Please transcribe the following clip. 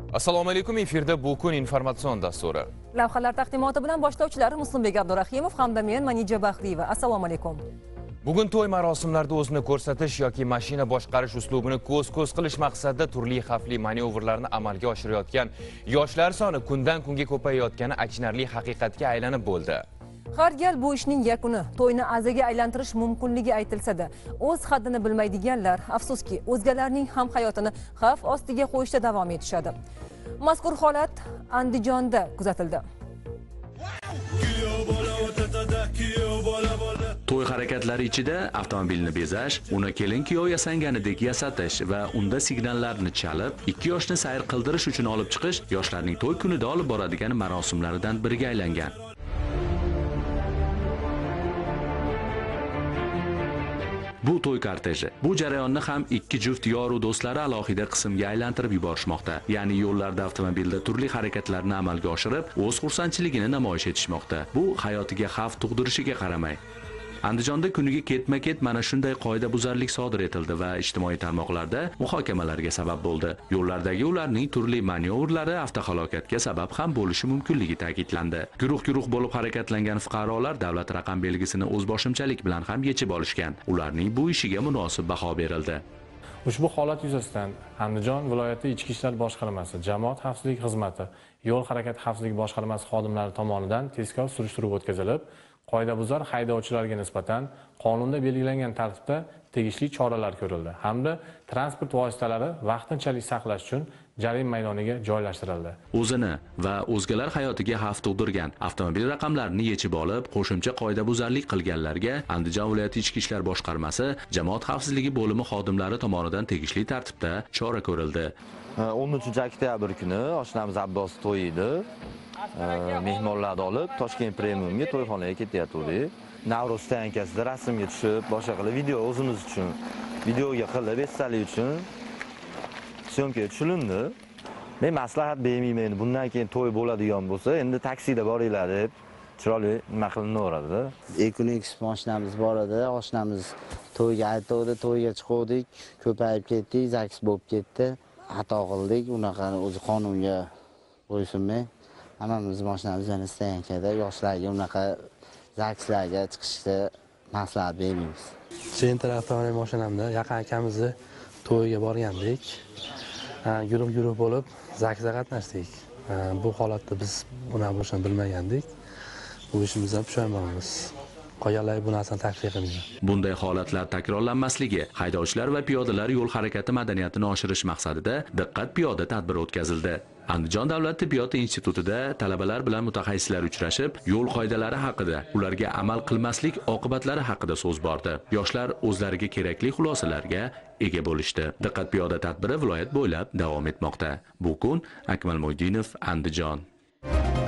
Assalomu alaykum, efirda bu kun informatsion dasturi. Lavhalar taqdimoti bilan boshlovchilar Muslimbek Abdurahimov hamda men Manija Baxriyeva. Assalomu alaykum. Bugun to'y marosimlarida o'zini ko'rsatish yoki mashina boshqarish uslubini ko'z-ko'z qilish maqsadida turli xavfli manyovrlarni amalga oshirayotgan yoshlar soni kundan kunga ko'payayotgani achinarli haqiqatga aylanib bo'ldi. Har gal bu ishning yakuni to'yni azaga aylantirish mumkinligi aytilsa-da, o'z haddini bilmaydiganlar afsuski o'zgalarning ham hayotini xavf ostiga qo'yishda davom etishadi. Mazkur holat Andijonda kuzatildi. To'y harakatlari ichida avtomobilni bezash, uni kelin-kuyov yasanganidek yasatish va unda signallarni chalib, 2 yoshni sayr qildirish uchun olib chiqish yoshlarning to'y kunida olib boradigan marosimlaridan biriga aylangan. Bu to'y korteji. Bu jarayonni ham 2 juft yoru do'stlari alohida qismga aylantirib yuborishmoqda. Ya'ni yo'llarda avtomobilda turli harakatlarni amalga oshirib, o'z xursandchiligini namoyish etishmoqda. Bu hayotiga xavf tug'dirishiga qaramay. Andijonda kuniga ketma-ket mana shunday qoidabuzarlik sodir etildi va ijtimoiy tarmoqlarda muhokamalarga sabab bo'ldi. Yo'llardagi ularning turli manyovrlari avtohalokatga sabab ham bo'lishi mumkinligi ta'kidlandi. Guruh-guruh bo'lib harakatlangan fuqarolar davlat raqam belgisini o'zboshimchalik bilan ham yechib olishgan. Ularning bu ishiga munosib baho berildi. Ushbu holat yuzasidan Andijon viloyati Ichki ishlar boshqarmasi, Jamoat xavfsizligi xizmati, Yo'l harakati xavfsizligi boshqarmasi xodimlari tomonidan tezkor surishtiruv o'tkazilib, qoidabuzar haydovchilarga nisbatan qonunda belgilangan tartibda tegishli choralar ko'rildi hamda transport vositalari vaqtinchalik saqlash uchun jarima maydoniga joylashtirildi. O'zini va o'zgalar hayotiga xavf tug'dirgan avtomobil raqamlarini yechib olib, qo'shimcha qoidabuzarlik qilganlarga Andijon viloyati Ichki ishlar boshqarmasi, Jamoat xavfsizligi bo'limi xodimlari tomonidan tegishli tartibda chora ko'rildi. 13-oktyabr kuni oshnamiz Abbos to'yi edi. Mehmonlarni olib Toshkent Premiumga to'yxonaga ketyapti. Navro'z stankasida rasmga tushib, boshqa qilib video o'zimiz uchun videoga qilib esdalik uchun syomkaga tushilindi. Men maslahat bermayman. Bundan keyin to'y bo'ladigan bo'lsa, endi taksida boringlar deb chiroyli nima qilinaveradi. Ekonomik mashinamiz bor edi, oshnamiz to'yga aytdi, to'yga chiqdik, ko'payib ketdik, zaks bo'lib ketdi. Xato qildik, unaqa o'zi qonunga bo'ysunmay hammamiz mashinamiz yana stankada yoshlarga unaqa zakslarga chiqishga maslahat bermaymiz. Center avtomobil mashinamda yaqin akamizni to'yiga borgandik. Guruh bo'lib zaksga qatnashdik. Bu holatda biz buni bo'lishini bilmagandik. Bu ishimizdan pushaymonmiz. Qolganlar bu narsani taklif qilmaydi. Bunday holatlar takrorlanmasligi, haydovchilar va piyodalar yo'l harakati madaniyatini oshirish maqsadida diqqat piyoda tadbiri o'tkazildi. Andijon davlat tibbiyot institutida talabalar bilan mutaxassislar uchrashib, yo'l qoidalari haqida, ularga amal qilmaslik oqibatlari haqida so'z bordi. Yoshlar o'zlariga kerakli xulosalarga ega bo'lishdi. Diqqat piyoda tadbiri viloyat bo'ylab davom etmoqda. Bu kun Akmal Mo'ydinov, Andijon.